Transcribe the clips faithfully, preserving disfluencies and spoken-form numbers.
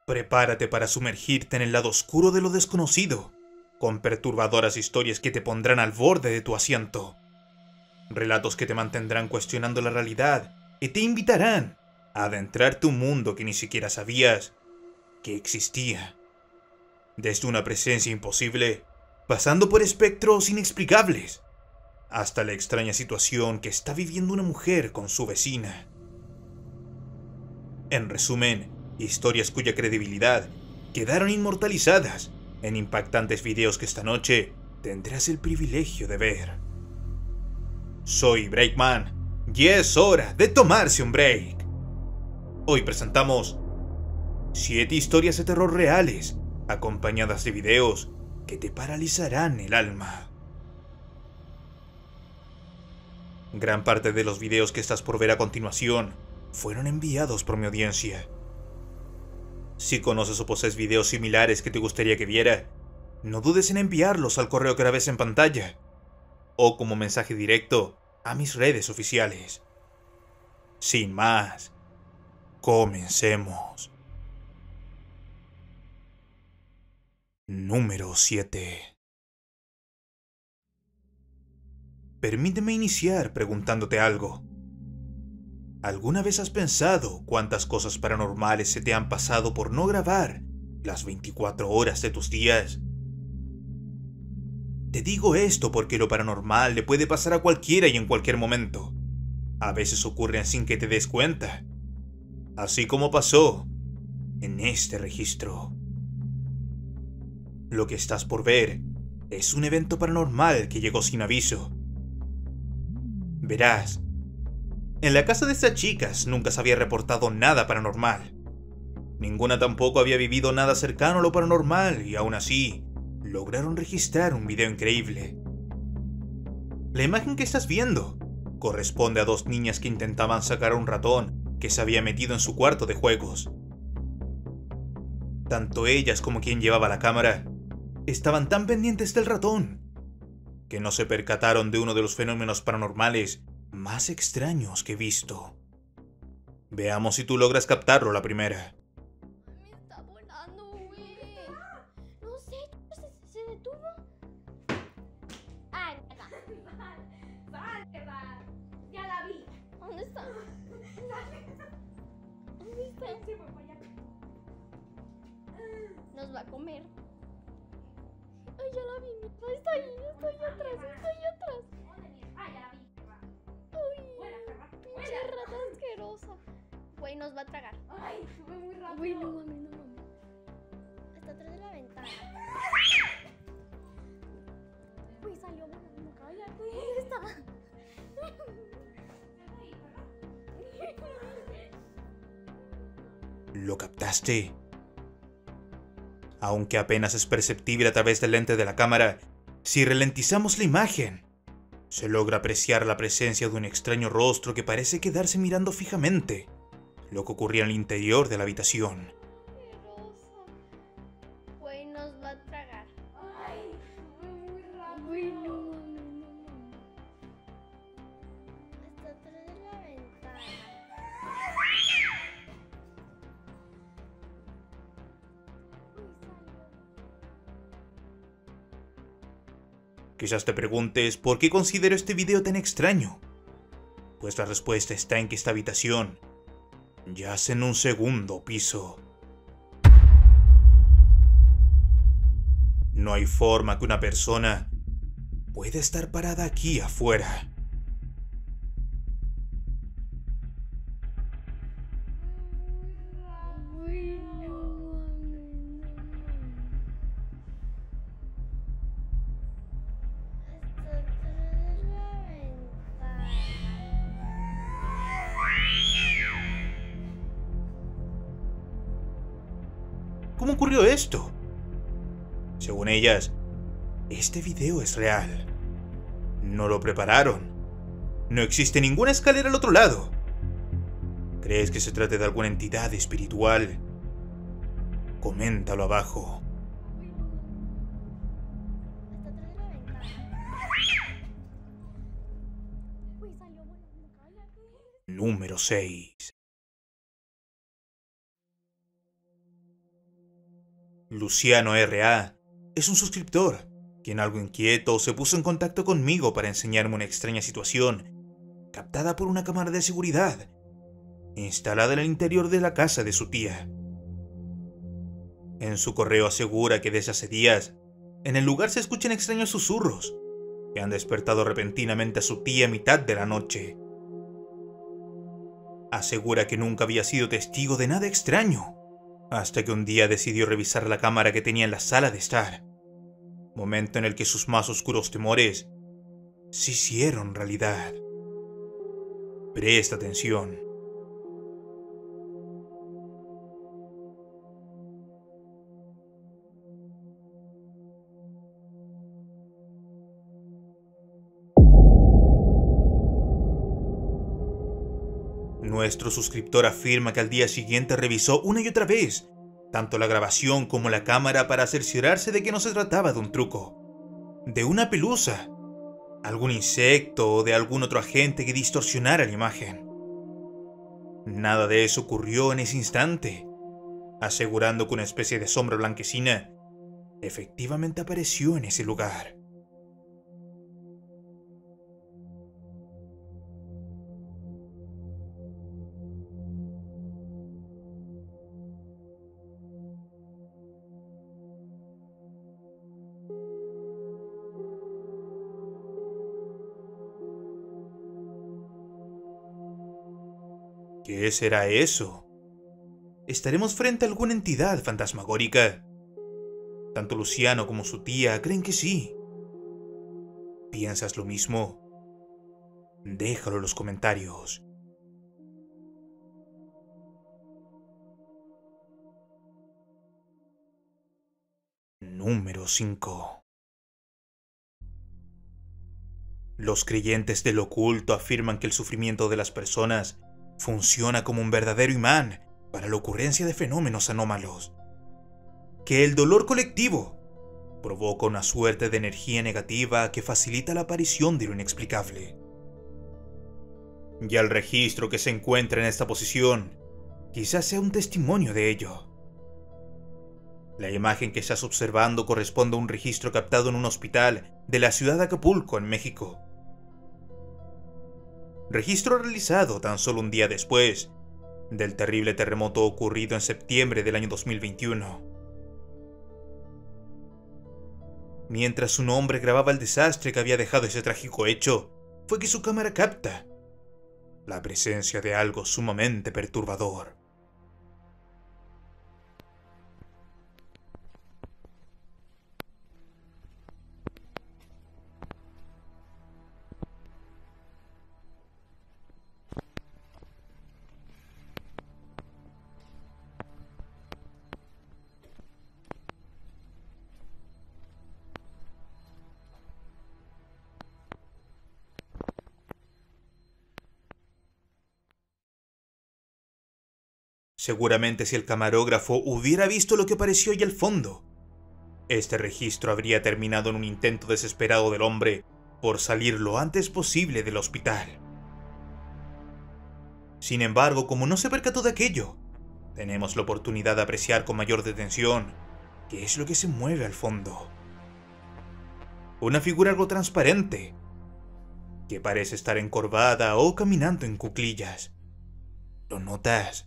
Prepárate para sumergirte en el lado oscuro de lo desconocido, con perturbadoras historias que te pondrán al borde de tu asiento. Relatos que te mantendrán cuestionando la realidad y te invitarán a adentrarte un mundo que ni siquiera sabías que existía. Desde una presencia imposible, pasando por espectros inexplicables, hasta la extraña situación que está viviendo una mujer con su vecina. En resumen, historias cuya credibilidad quedaron inmortalizadas en impactantes videos que esta noche tendrás el privilegio de ver. Soy Breakman y es hora de tomarse un break. Hoy presentamos siete historias de terror reales, acompañadas de videos que te paralizarán el alma. Gran parte de los videos que estás por ver a continuación fueron enviados por mi audiencia. Si conoces o posees videos similares que te gustaría que viera, no dudes en enviarlos al correo que ahora ves en pantalla, o como mensaje directo a mis redes oficiales. Sin más, comencemos. Número siete. Permíteme iniciar preguntándote algo. ¿Alguna vez has pensado cuántas cosas paranormales se te han pasado por no grabar las veinticuatro horas de tus días? Te digo esto porque lo paranormal le puede pasar a cualquiera y en cualquier momento. A veces ocurren sin que te des cuenta. Así como pasó en este registro. Lo que estás por ver es un evento paranormal que llegó sin aviso. Verás, en la casa de estas chicas nunca se había reportado nada paranormal. Ninguna tampoco había vivido nada cercano a lo paranormal y aún así lograron registrar un video increíble. La imagen que estás viendo corresponde a dos niñas que intentaban sacar a un ratón que se había metido en su cuarto de juegos. Tanto ellas como quien llevaba la cámara estaban tan pendientes del ratón que no se percataron de uno de los fenómenos paranormales más extraños que he visto. Veamos si tú logras captarlo la primera. Me está volando, güey. No sé, ¿se, se detuvo? Ay, acá. ¡Sal, verdad! ¡Ya la vi! ¿Dónde está? ¿Dónde está? Se fue para allá. Nos va a comer. Ay, ya la vi. Mira, está ahí, está ahí atrás, está ahí atrás. ¡Ah, ya la vi! Ay, Buena, perra. pinche rata asquerosa. Güey, nos va a tragar. ¡Ay, sube muy rápido! Güey, no mames, no mames. Está atrás de la ventana. Güey, salió volando. Cállate. ¿Dónde está? ¿Lo captaste? Aunque apenas es perceptible a través del lente de la cámara, si ralentizamos la imagen, se logra apreciar la presencia de un extraño rostro que parece quedarse mirando fijamente lo que ocurría en el interior de la habitación. Asquerosa. Güey, nos va a tragar. ¡Ay, sube muy rápido! Güey, no mames, no mames. Está atrás de la ventana. Quizás te preguntes por qué considero este video tan extraño. Pues la respuesta está en que esta habitación yace en un segundo piso. No hay forma que una persona pueda estar parada aquí afuera. Güey, no mames, no mames. Está atrás de la ventana. ¿Cómo ocurrió esto? Según ellas, este video es real. No lo prepararon. No existe ninguna escalera al otro lado. ¿Crees que se trate de alguna entidad espiritual? Coméntalo abajo. Güey, no mames. Está atrás de la ventana. Güey, salió volando. Cállate. Número seis. Luciano R A es un suscriptor, quien algo inquieto se puso en contacto conmigo para enseñarme una extraña situación captada por una cámara de seguridad instalada en el interior de la casa de su tía. En su correo asegura que desde hace días en el lugar se escuchan extraños susurros que han despertado repentinamente a su tía a mitad de la noche. Asegura que nunca había sido testigo de nada extraño, hasta que un día decidió revisar la cámara que tenía en la sala de estar, momento en el que sus más oscuros temores se hicieron realidad. Presta atención. Nuestro suscriptor afirma que al día siguiente revisó una y otra vez tanto la grabación como la cámara para cerciorarse de que no se trataba de un truco, de una pelusa, algún insecto o de algún otro agente que distorsionara la imagen. Nada de eso ocurrió en ese instante, asegurando que una especie de sombra blanquecina efectivamente apareció en ese lugar. ¿Qué será eso? ¿Estaremos frente a alguna entidad fantasmagórica? Tanto Luciano como su tía creen que sí. ¿Piensas lo mismo? Déjalo en los comentarios. Número cinco. Los creyentes del oculto afirman que el sufrimiento de las personas funciona como un verdadero imán para la ocurrencia de fenómenos anómalos. Que el dolor colectivo provoca una suerte de energía negativa que facilita la aparición de lo inexplicable. Ya el registro que se encuentra en esta posición quizás sea un testimonio de ello. La imagen que estás observando corresponde a un registro captado en un hospital de la ciudad de Acapulco, en México. Registro realizado tan solo un día después del terrible terremoto ocurrido en septiembre del año dos mil veintiuno. Mientras un hombre grababa el desastre que había dejado ese trágico hecho, fue que su cámara capta la presencia de algo sumamente perturbador. Seguramente si el camarógrafo hubiera visto lo que apareció ahí al fondo, este registro habría terminado en un intento desesperado del hombre por salir lo antes posible del hospital. Sin embargo, como no se percató de aquello, tenemos la oportunidad de apreciar con mayor detención qué es lo que se mueve al fondo. Una figura algo transparente, que parece estar encorvada o caminando en cuclillas. ¿Lo notas?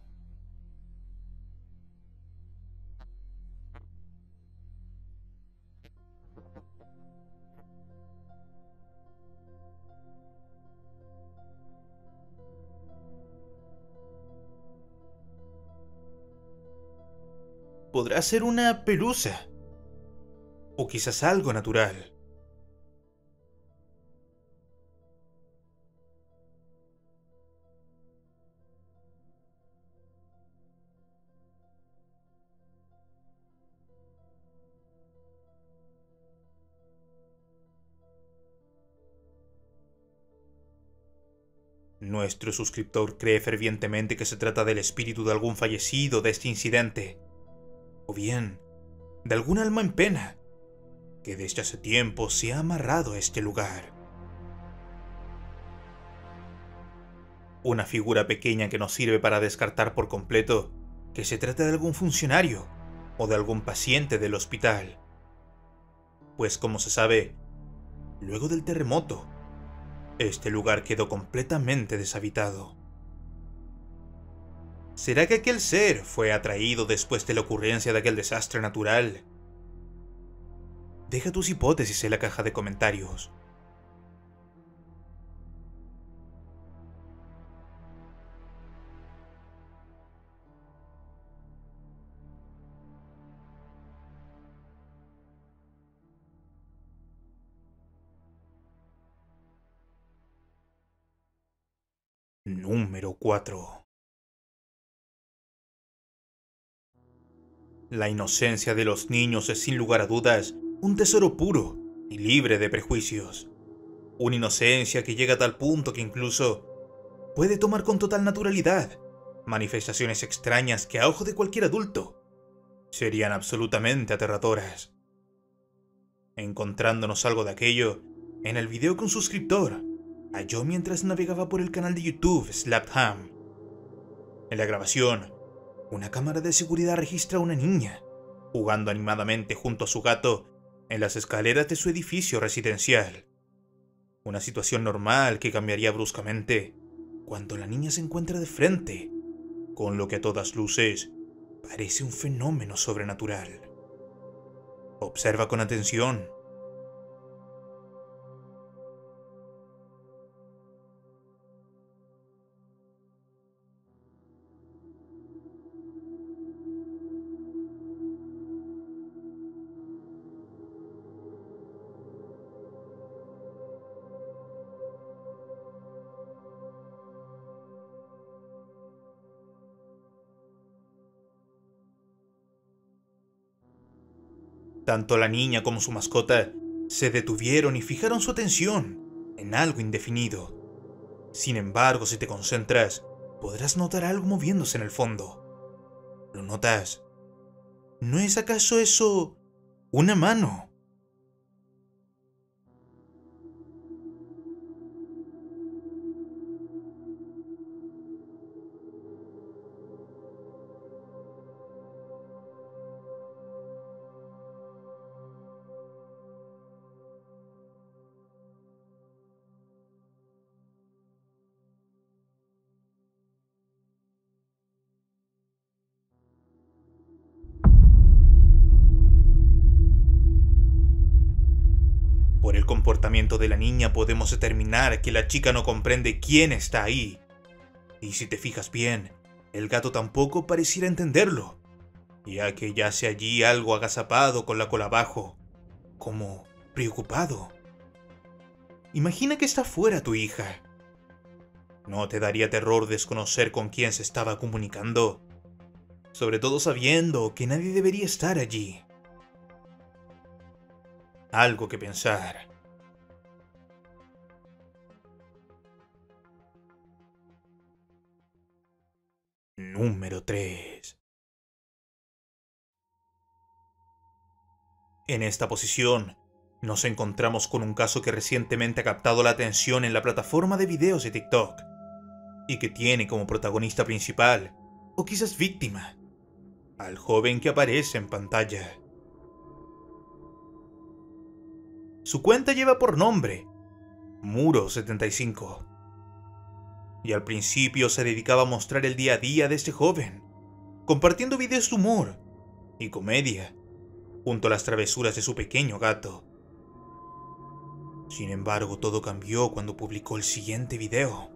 Podrá ser una pelusa, o quizás algo natural. Nuestro suscriptor cree fervientemente que se trata del espíritu de algún fallecido de este incidente, o bien de algún alma en pena que desde hace tiempo se ha amarrado a este lugar. Una figura pequeña que nos sirve para descartar por completo que se trata de algún funcionario o de algún paciente del hospital. Pues como se sabe, luego del terremoto, este lugar quedó completamente deshabitado. ¿Será que aquel ser fue atraído después de la ocurrencia de aquel desastre natural? Deja tus hipótesis en la caja de comentarios. Número cuatro. La inocencia de los niños es sin lugar a dudas un tesoro puro y libre de prejuicios. Una inocencia que llega a tal punto que incluso puede tomar con total naturalidad manifestaciones extrañas que a ojo de cualquier adulto serían absolutamente aterradoras. Encontrándonos algo de aquello en el video que un suscriptor halló mientras navegaba por el canal de YouTube Slaptham. En la grabación, una cámara de seguridad registra a una niña jugando animadamente junto a su gato en las escaleras de su edificio residencial. Una situación normal que cambiaría bruscamente cuando la niña se encuentra de frente con lo que a todas luces parece un fenómeno sobrenatural. Observa con atención. Tanto la niña como su mascota se detuvieron y fijaron su atención en algo indefinido. Sin embargo, si te concentras, podrás notar algo moviéndose en el fondo. ¿Lo notas? ¿No es acaso eso una mano? Por el comportamiento de la niña podemos determinar que la chica no comprende quién está ahí. Y si te fijas bien, el gato tampoco pareciera entenderlo, ya que yace allí algo agazapado con la cola abajo, como preocupado. Imagina que está fuera tu hija. ¿No te daría terror desconocer con quién se estaba comunicando? Sobre todo sabiendo que nadie debería estar allí. Algo que pensar. Número tres. En esta posición, nos encontramos con un caso que recientemente ha captado la atención en la plataforma de videos de TikTok y que tiene como protagonista principal, o quizás víctima, al joven que aparece en pantalla. Su cuenta lleva por nombre Muro setenta y cinco. Y al principio se dedicaba a mostrar el día a día de este joven, compartiendo videos de humor y comedia, junto a las travesuras de su pequeño gato. Sin embargo, todo cambió cuando publicó el siguiente video.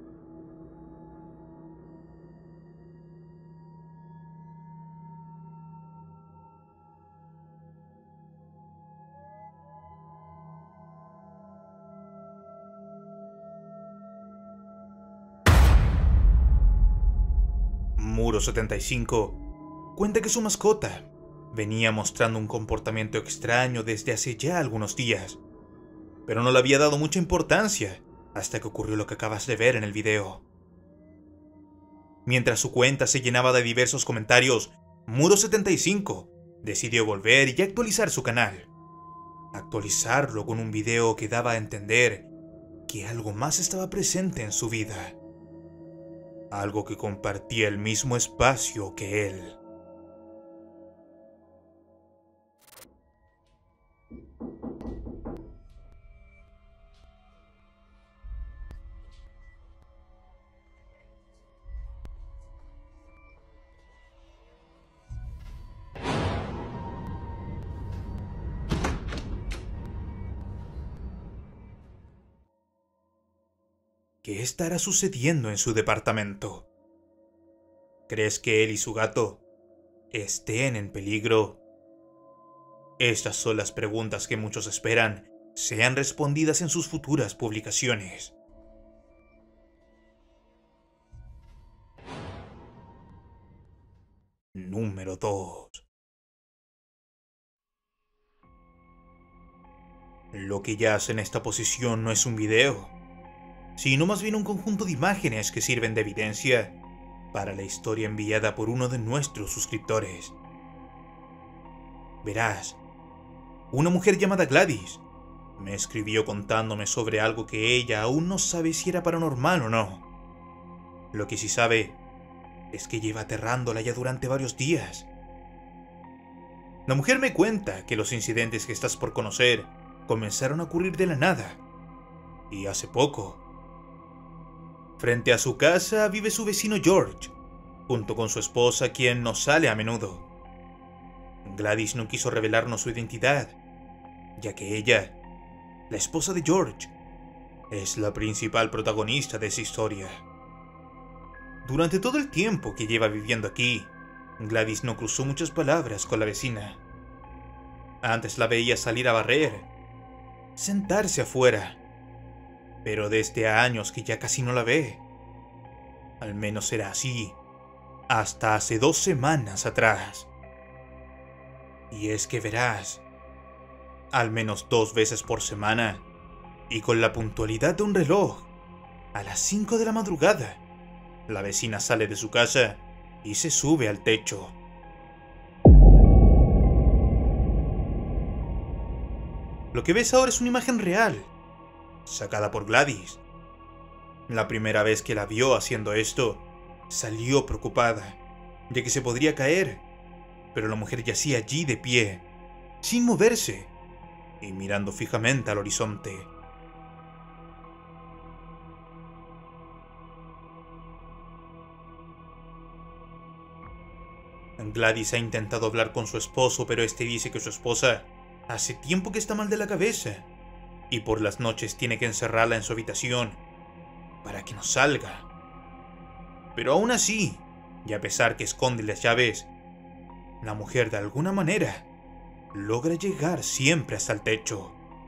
Muro setenta y cinco cuenta que su mascota venía mostrando un comportamiento extraño desde hace ya algunos días, pero no le había dado mucha importancia hasta que ocurrió lo que acabas de ver en el video. Mientras su cuenta se llenaba de diversos comentarios, Muro setenta y cinco decidió volver y actualizar su canal. Actualizarlo con un video que daba a entender que algo más estaba presente en su vida. Algo que compartía el mismo espacio que él. ¿qué estará sucediendo en su departamento? ¿Crees que él y su gato estén en peligro? Estas son las preguntas que muchos esperan sean respondidas en sus futuras publicaciones. Número dos. Lo que yace en esta posición no es un video, sino más bien un conjunto de imágenes que sirven de evidencia para la historia enviada por uno de nuestros suscriptores. Verás, una mujer llamada Gladys me escribió contándome sobre algo que ella aún no sabe si era paranormal o no. Lo que sí sabe es que lleva aterrándola ya durante varios días. La mujer me cuenta que los incidentes que estás por conocer comenzaron a ocurrir de la nada, y hace poco. Frente a su casa vive su vecino George, junto con su esposa, quien no sale a menudo. Gladys no quiso revelarnos su identidad, ya que ella, la esposa de George, es la principal protagonista de esa historia. Durante todo el tiempo que lleva viviendo aquí, Gladys no cruzó muchas palabras con la vecina. Antes la veía salir a barrer, sentarse afuera, pero desde años que ya casi no la ve. Al menos era así, hasta hace dos semanas atrás. Y es que verás, al menos dos veces por semana, y con la puntualidad de un reloj, a las cinco de la madrugada, la vecina sale de su casa y se sube al techo. Lo que ves ahora es una imagen real, sacada por Gladys. La primera vez que la vio haciendo esto, salió preocupada, ya que se podría caer, pero la mujer yacía allí de pie, sin moverse, y mirando fijamente al horizonte. Gladys ha intentado hablar con su esposo, pero este dice que su esposa hace tiempo que está mal de la cabeza, y por las noches tiene que encerrarla en su habitación para que no salga. Pero aún así, y a pesar que esconde las llaves, la mujer de alguna manera logra llegar siempre hasta el techo.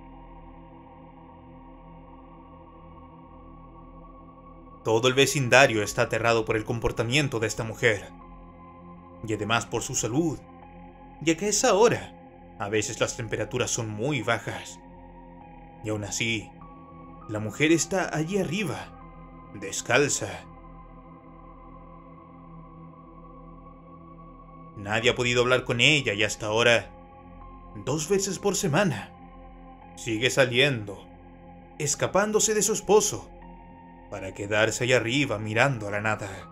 Todo el vecindario está aterrado por el comportamiento de esta mujer, y además por su salud, ya que a esa hora a veces las temperaturas son muy bajas. Y aún así, la mujer está allí arriba, descalza. Nadie ha podido hablar con ella y hasta ahora, dos veces por semana, sigue saliendo, escapándose de su esposo, para quedarse allá arriba mirando a la nada.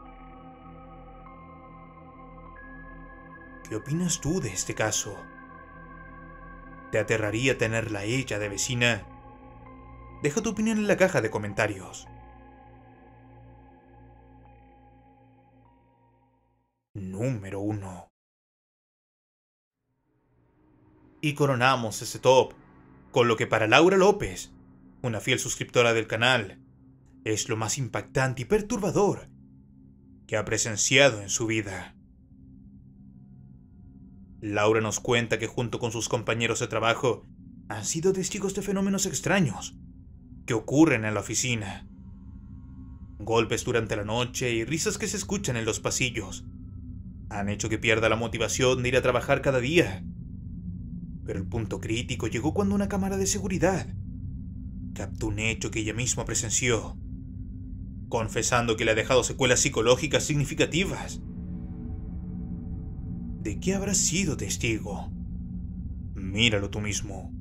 ¿Qué opinas tú de este caso? ¿Te aterraría tenerla a ella de vecina? Deja tu opinión en la caja de comentarios. Número uno. Y coronamos este top con lo que para Laura López, una fiel suscriptora del canal, es lo más impactante y perturbador que ha presenciado en su vida. Laura nos cuenta que junto con sus compañeros de trabajo han sido testigos de fenómenos extraños que ocurren en la oficina. Golpes durante la noche y risas que se escuchan en los pasillos han hecho que pierda la motivación de ir a trabajar cada día. Pero el punto crítico llegó cuando una cámara de seguridad captó un hecho que ella misma presenció, confesando que le ha dejado secuelas psicológicas significativas. ¿De qué habrá sido testigo? Míralo tú mismo.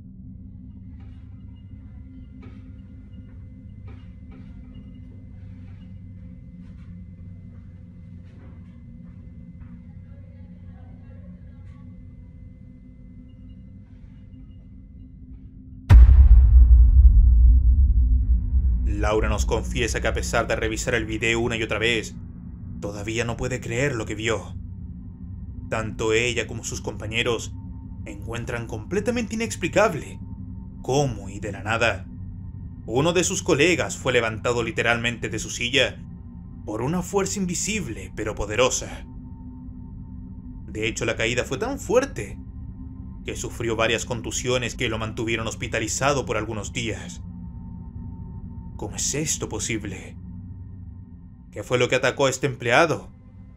Laura nos confiesa que a pesar de revisar el video una y otra vez, todavía no puede creer lo que vio. Tanto ella como sus compañeros encuentran completamente inexplicable cómo y de la nada Uno de sus colegas fue levantado literalmente de su silla por una fuerza invisible pero poderosa. De hecho, la caída fue tan fuerte que sufrió varias contusiones que lo mantuvieron hospitalizado por algunos días. ¿Cómo es esto posible? ¿Qué fue lo que atacó a este empleado?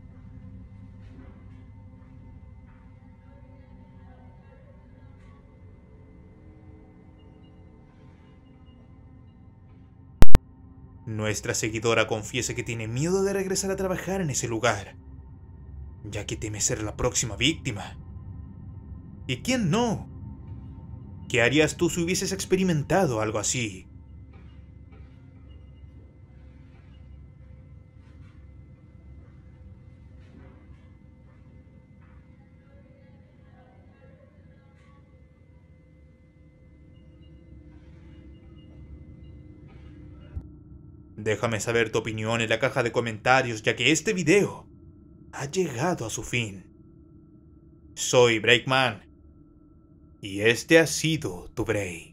Nuestra seguidora confiesa que tiene miedo de regresar a trabajar en ese lugar, ya que teme ser la próxima víctima. ¿Y quién no? ¿Qué harías tú si hubieses experimentado algo así? Déjame saber tu opinión en la caja de comentarios, ya que este video ha llegado a su fin. Soy Breakman, y este ha sido tu break.